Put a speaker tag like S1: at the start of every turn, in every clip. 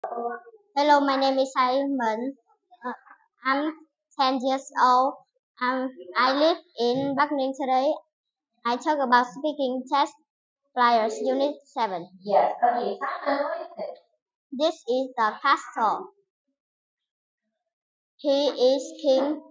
S1: Hello, my name is Simon. Uh, I'm 10 years old. I live in Bắc Ninh today. I talk about speaking test flyers unit 7.
S2: Yes, okay, Simon, what is it?
S1: This is the castle. He is king.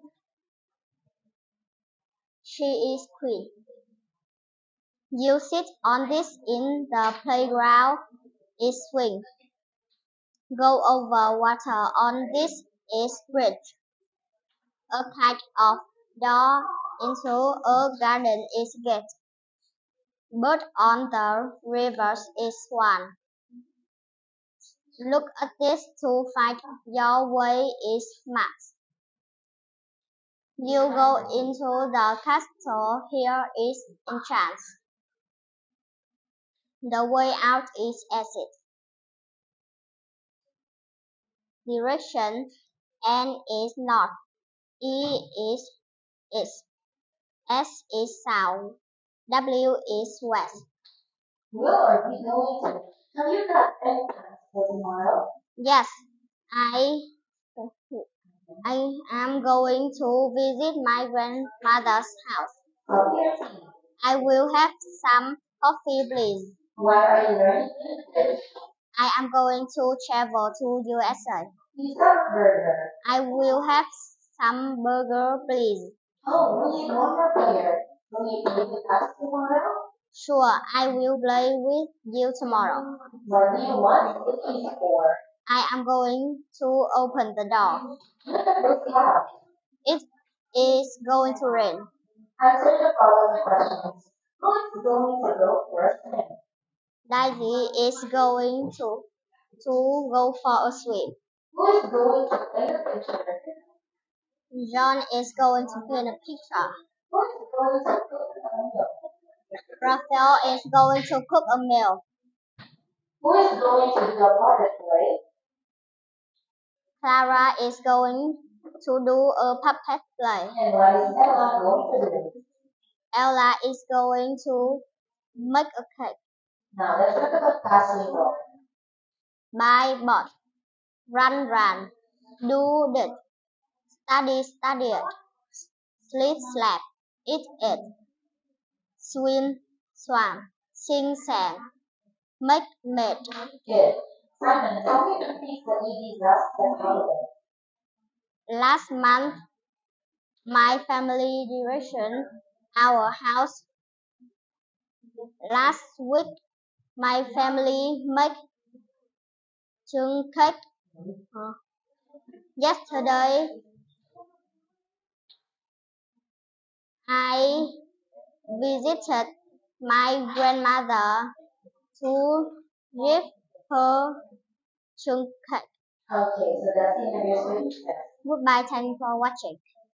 S1: She is queen. You sit on this in the playground. Is swing. Go over water on this is bridge. A kind of door into a garden is gate. Bird on the rivers is one. Look at this to find your way is maps. You go into the castle, here is entrance. The way out is exit. Direction N is north, E is east, S is south, W is west.
S2: Where are we going to? Have you got any plans for tomorrow?
S1: Yes, I I am going to visit my grandmother's house.
S2: Coffee or tea?
S1: I will have some coffee, please.
S2: Why are you learning English?
S1: I am going to travel to USA.
S2: Pizza or burger?
S1: I will have some burger, please.
S2: Oh, we need one more player. Will you play with us tomorrow?
S1: Sure, I will play with you tomorrow.
S2: What do you want the key for?
S1: I am going to open the door.
S2: Look at this cat.
S1: It is going to rain.
S2: Answer the following questions. Who is going to go first?
S1: Daisy is going to go for a swim.
S2: Who is going to paint a picture?
S1: John is going to paint a picture.
S2: Who is going to cook a meal?
S1: Raphael is going to cook a meal.
S2: Who is going to do a puppet play?
S1: Clara is going to do a puppet play.
S2: And what is Ella going to do?
S1: Ella is going to make a cake.
S2: Now let's talk about passing on.
S1: Buy, bought. Run, do, did. Study, sleep, slept. Eat, ate. Swim, swam. Sing, sang. Make, made.
S2: Good. Simon, tell me the things that you did last holiday.
S1: Last month, my family direction our house. Last week, my family make chung cake. Yesterday, I visited my grandmother to give her chung cake.
S2: Okay, so that's the end of your speech.
S1: Goodbye, thank you for watching.